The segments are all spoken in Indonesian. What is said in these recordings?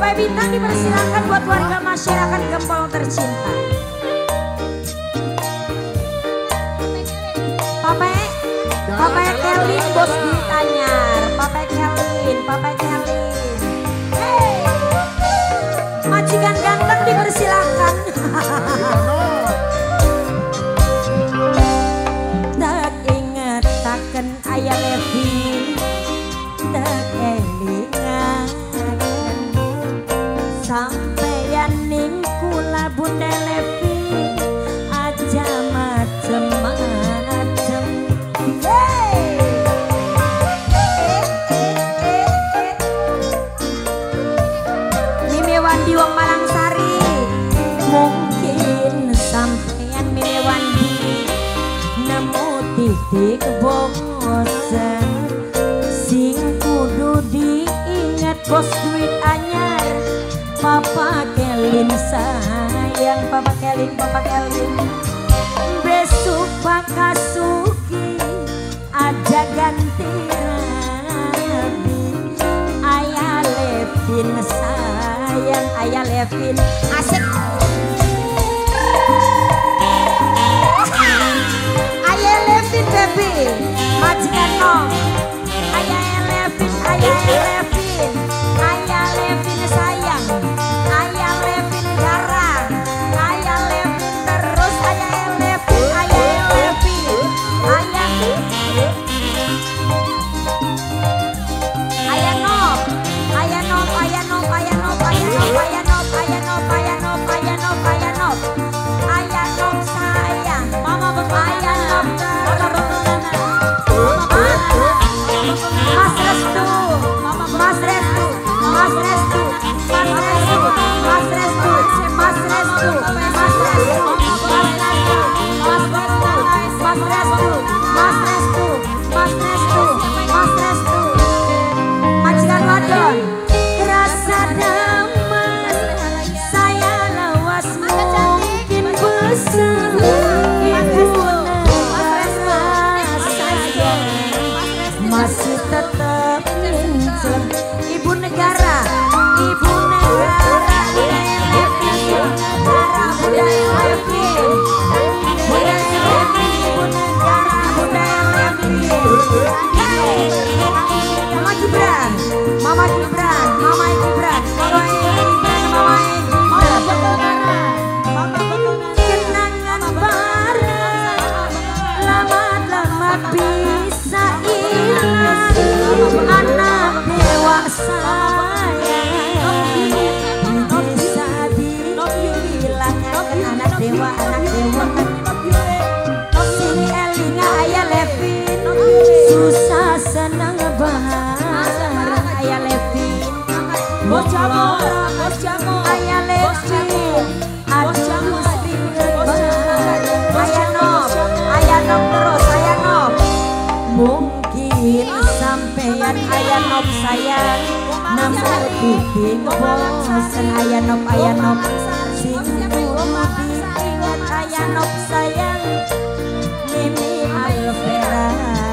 Bapak Bintang dipersilakan buat warga masyarakat Gempol tercinta. Papa Kelvin bos ditanyar, Papa Kelvin. Hey, majikan ganteng dipersilakan. Tak ingat taken ayah Levin, tak elingan sampeyan ning kula Bunda Levin aja macem-macem. Hey! Mimi Wandi wong Malangsari, mungkin sampeyan Mimi Wandi nemu titik bosen sing kudu diingat bos duit anyar. Papa Kelin sayang, Papa Kelin besok Pak Kasuki aja ganti rabi. Ayah Levin sayang, Ayah Levin asik. Ayah Levin baby majikan no. Ayah Levin sayang, Ayah Levin garang, Ayah Levin terus, Ayah Levin, Ayah Nop sayang, Mama Ayah Nop Mas Restu, majikan wadon rasa damai saya lawas mungkin besar. Masih tetap ngincer ibu negara Mama Gibran, kenangan bareng lama-lama bisa hilang. Anak dewasa bisa dibilang anak dewa. Sing elinga Ayah Levin susah senang bareng Ayah Levin. Bos jamu Ayah Levin aduh mesti Ayah Nop terus Ayah Nop. Mungkin sampeyan Ayah Nop sayang namun titik bosen Ayah Nop sing diingat Ayah Nop sayang. Mimi Alvera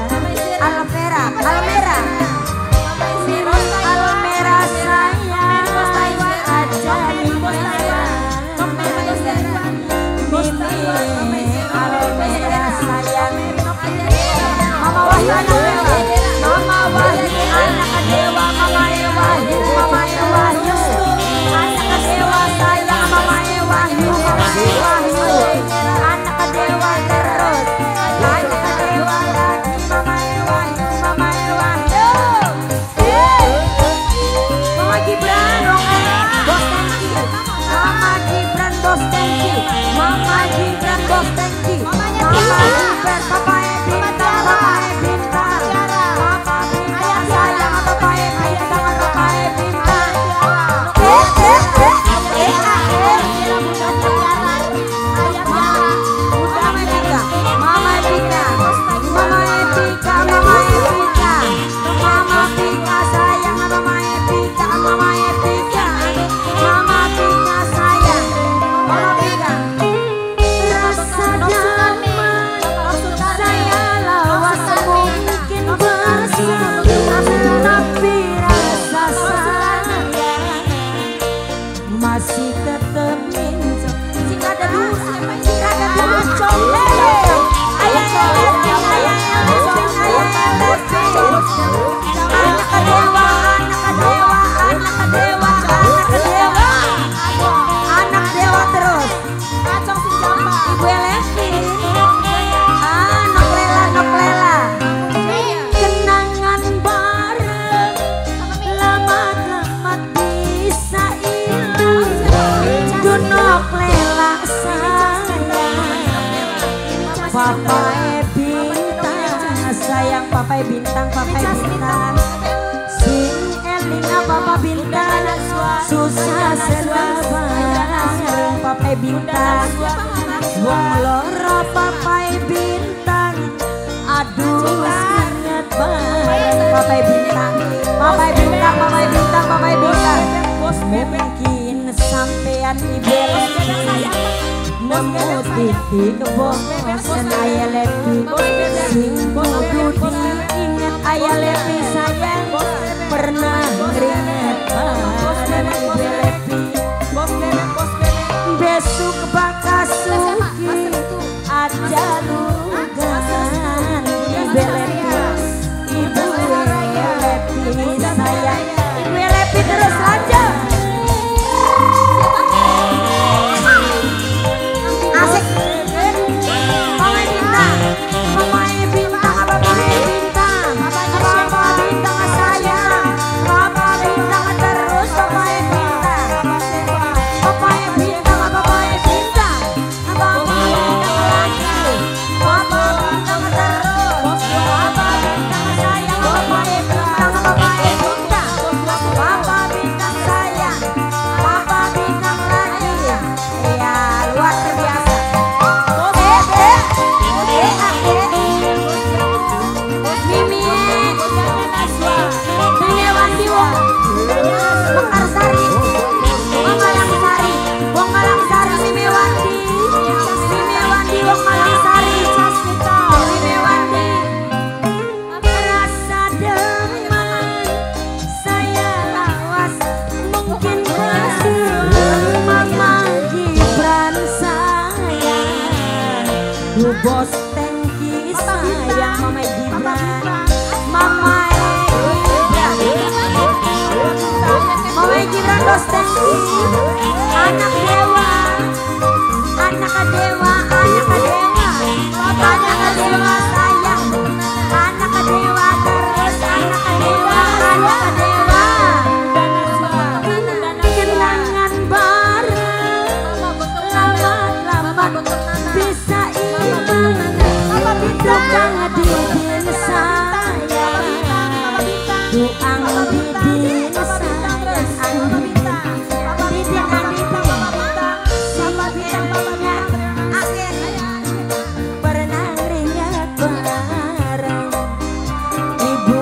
sayang aja Mimi Alvera sayang. Mama Wahyu anak dewa, Mama Wahyu anak dewa sayang, Mama Wahyu anak dewa. papai bintang sing eling papa bintang susah selabareng papai bintang wong loro papai bintang aduh inget bareng papai bintang mungkin sampean ibu nemu titik bosen aya lepi sing kudu diinget aya lepi sayang pernah ngeringet bareng ibu lepi besok bakal suki aja lugan ibu lepi sayang ibu lepi terus aja bos tangki sayang mama Gibran bos tangki anak dewa sayang anak dewa terus anak dewa kenangan bareng lama bisa tukang didin sayang tukang didin sayang pernah ringat bareng ibu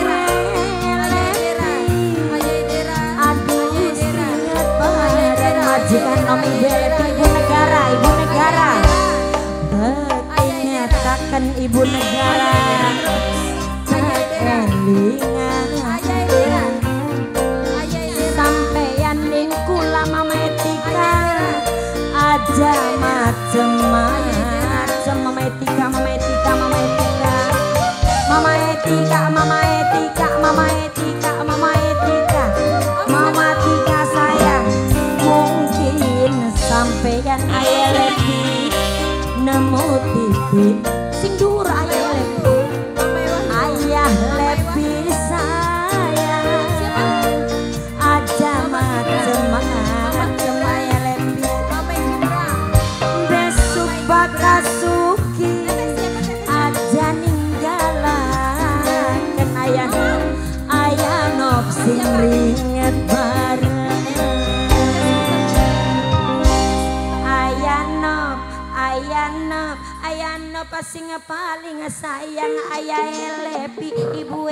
aduh ingat bareng majikan nomi ibu negara takkan ibu negara kelingan sampeyan ning kula mama etika aja macem-macem mama etika sayang mungkin sampeyan aya lebih nemu titik sing dhuwur ayah lepi sayang aja macem-macem ayah lepi besok bakal suki aja ninggalan kan ayah nop sing ringet bareng ayah nop sing paling sayang ayah elepi ibu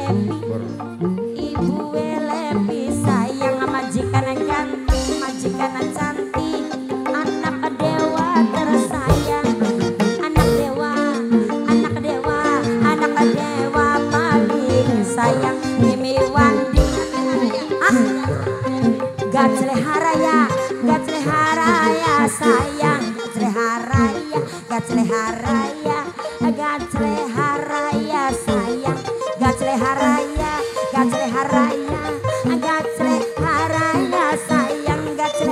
elepi sayang majikan ganteng majikan cantik anak dewa tersayang anak dewa paling sayang Mimi Wandi gacle haraya sayang gacle haraya sayang gacle haraya sayang gacle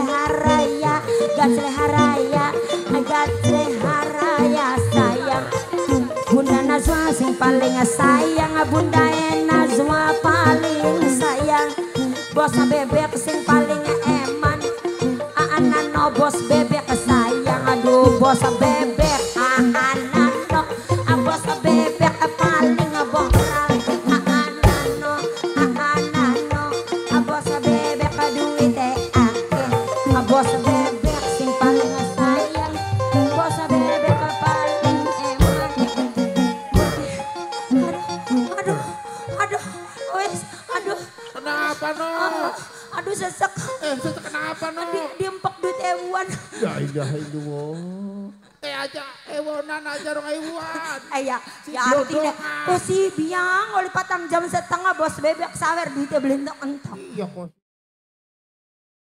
haraya sayang Bunda Najwa sing paling sayang Bunda Najwa paling sayang bos bebek sing paling eman Anano bos bebek sayang aduh bos bebek Anano bos bebek paling bong Aduh. Kenapa no? Aduh sesek. Sesek kenapa no? Diempek duit ewan. Ya ilaha illallah. Aja ewonan aja dong ewan. Ya artinya kok si biang oleh 4 jam setengah bos bebek sawer duitnya beli entok-entok. Iya kok.